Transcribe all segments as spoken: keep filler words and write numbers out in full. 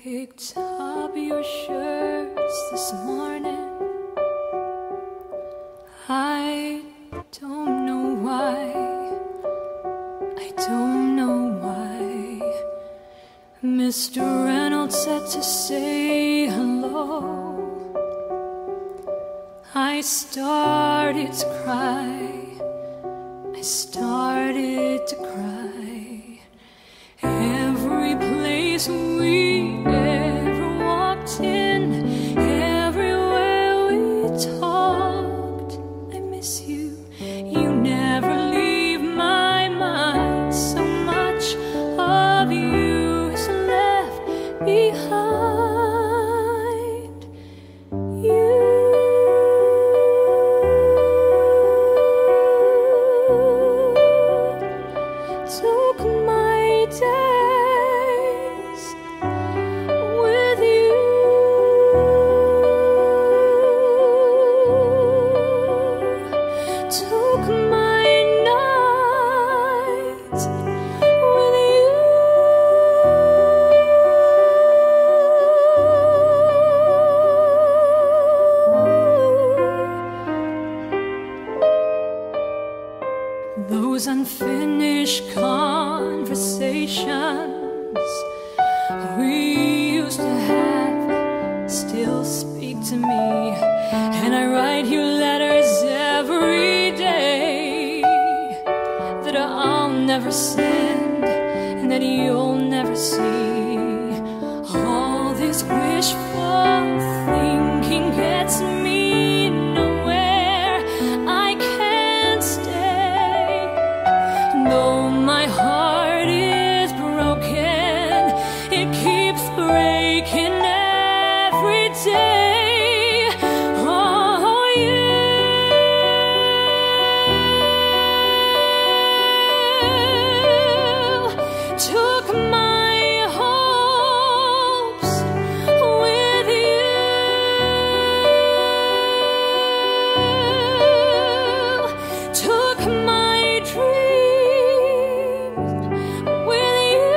picked up your shirts this morning. I don't know why, I don't know why. Mister Reynolds said to say hello. I started to cry, I started to cry. Every place we ever walked in, everywhere we talked, I miss you, you never leave my mind. So much of you is left behind. You took my days with you, took my nights with you. Those unfinished conversations we used to have still speak to me, and I write you letters every day that I'll never send and that you'll never see. All this wishful thinking gets me nowhere. I can't stay, though my heart is broken, it keeps breaking every day. Oh, you took my hopes with you, took my dreams with you.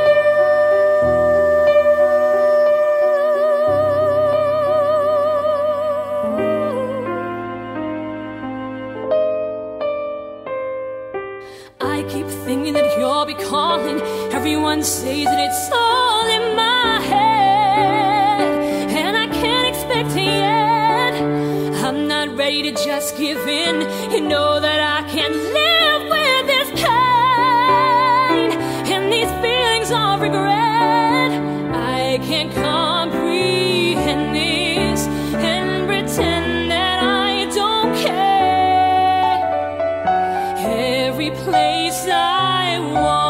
I keep thinking that you'll be calling. Everyone says that it's all in my head, and I can't expect it yet. I'm not ready to just give in. You know that I can't live with this pain and these feelings of regret. I can't comprehend this and pretend that I don't care. Every place I walk,